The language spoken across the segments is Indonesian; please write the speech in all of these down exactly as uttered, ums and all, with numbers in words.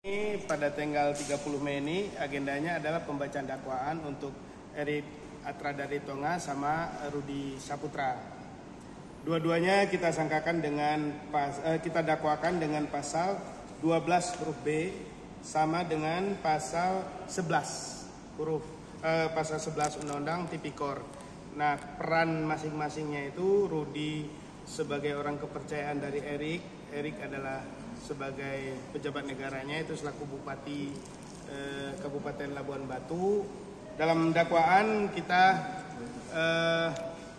Ini pada tanggal tiga puluh Mei ini agendanya adalah pembacaan dakwaan untuk Erik Atradari Tonga sama Rudi Saputra. Dua-duanya kita sangkakan dengan pas, eh, kita dakwakan dengan pasal dua belas huruf B sama dengan pasal sebelas huruf eh, pasal sebelas Undang-Undang Tipikor. Nah, peran masing-masingnya itu Rudi sebagai orang kepercayaan dari Erik, Erik adalah sebagai pejabat negaranya itu selaku Bupati eh, Kabupaten Labuan Batu. Dalam dakwaan kita eh,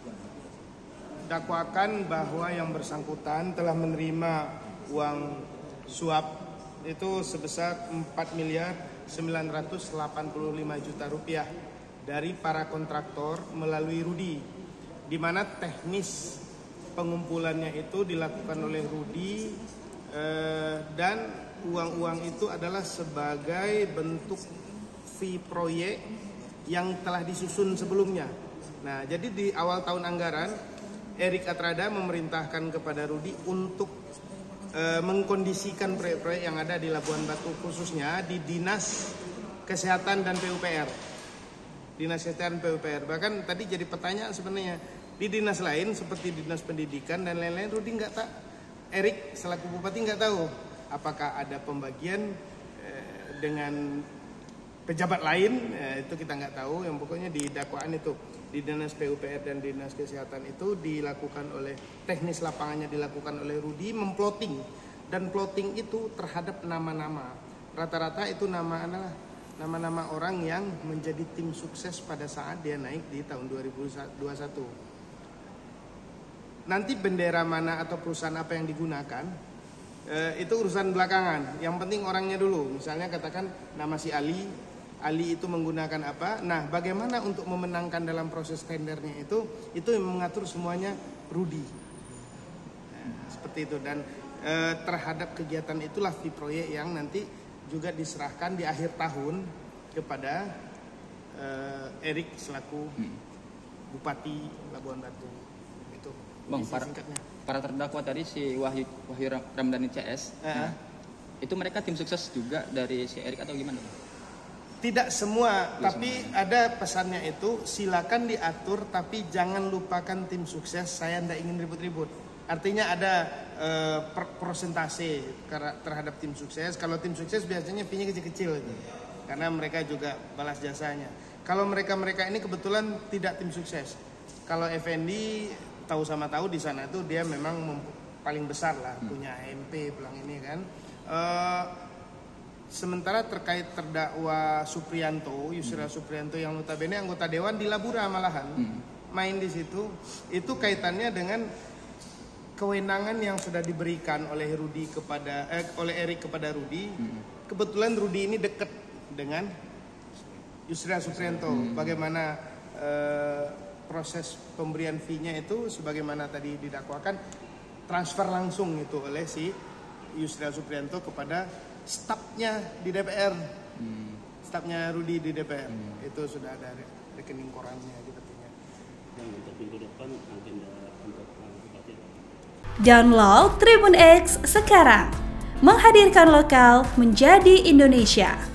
dakwakan bahwa yang bersangkutan telah menerima uang suap itu sebesar empat miliar sembilan ratus delapan puluh lima juta rupiah dari para kontraktor melalui Rudi, di mana teknis pengumpulannya itu dilakukan oleh Rudi. Uh, dan uang-uang itu adalah sebagai bentuk fee proyek yang telah disusun sebelumnya. Nah, jadi di awal tahun anggaran, Erik Atrada memerintahkan kepada Rudi untuk uh, mengkondisikan proyek-proyek yang ada di Labuan Batu, khususnya di Dinas Kesehatan dan P U P R. Dinas Kesehatan P U P R. Bahkan tadi jadi pertanyaan sebenarnya, di dinas lain seperti Dinas Pendidikan dan lain-lain, Rudi nggak tak Erik selaku bupati nggak tahu apakah ada pembagian eh, dengan pejabat lain, eh, itu kita nggak tahu. Yang pokoknya di dakwaan itu di Dinas P U P R dan Dinas Kesehatan itu dilakukan oleh teknis lapangannya dilakukan oleh Rudi, memploting, dan plotting itu terhadap nama-nama. Rata-rata itu nama adalah nama-nama orang yang menjadi tim sukses pada saat dia naik di tahun dua ribu dua puluh satu. Nanti bendera mana atau perusahaan apa yang digunakan eh, itu urusan belakangan. Yang penting orangnya dulu. Misalnya katakan nama si Ali, Ali itu menggunakan apa. Nah, bagaimana untuk memenangkan dalam proses tendernya itu, itu yang mengatur semuanya Rudi. Nah, seperti itu. Dan eh, terhadap kegiatan itulah fee proyek yang nanti juga diserahkan di akhir tahun kepada eh, Erik selaku Bupati Labuan Batu. Bang, para, para terdakwa tadi si Wahyu, Wahyu Ramdhani C S, uh-huh. nah, itu mereka tim sukses juga dari si Erik atau gimana? Tidak semua, Tidak tapi semua. Ada pesannya itu silakan diatur, tapi jangan lupakan tim sukses. Saya tidak ingin ribut-ribut. Artinya ada uh, persentase terhadap tim sukses. Kalau tim sukses biasanya fee-nya kecil-kecil, gitu. Karena mereka juga balas jasanya. Kalau mereka-mereka ini kebetulan tidak tim sukses. Kalau Effendi tahu sama tahu di sana tuh dia memang paling besar lah, hmm. punya A M P pulang ini kan. Uh, sementara terkait terdakwa Supriyanto, Yusril hmm. Supriyanto yang notabene anggota dewan di Labura malahan hmm. main di situ, itu kaitannya dengan kewenangan yang sudah diberikan oleh Rudi kepada eh, oleh Erik kepada Rudi. Hmm. Kebetulan Rudi ini dekat dengan Yusril Supriyanto. Hmm. Bagaimana uh, proses pemberian fee-nya itu sebagaimana tadi didakwakan, transfer langsung itu oleh si Yusril Supriyanto kepada stafnya di D P R, hmm. stafnya Rudi di D P R. Hmm. Itu sudah ada rekening korannya sepertinya. Yang untuk minggu depan agenda untuk bupati. Download Tribun X sekarang, menghadirkan lokal menjadi Indonesia.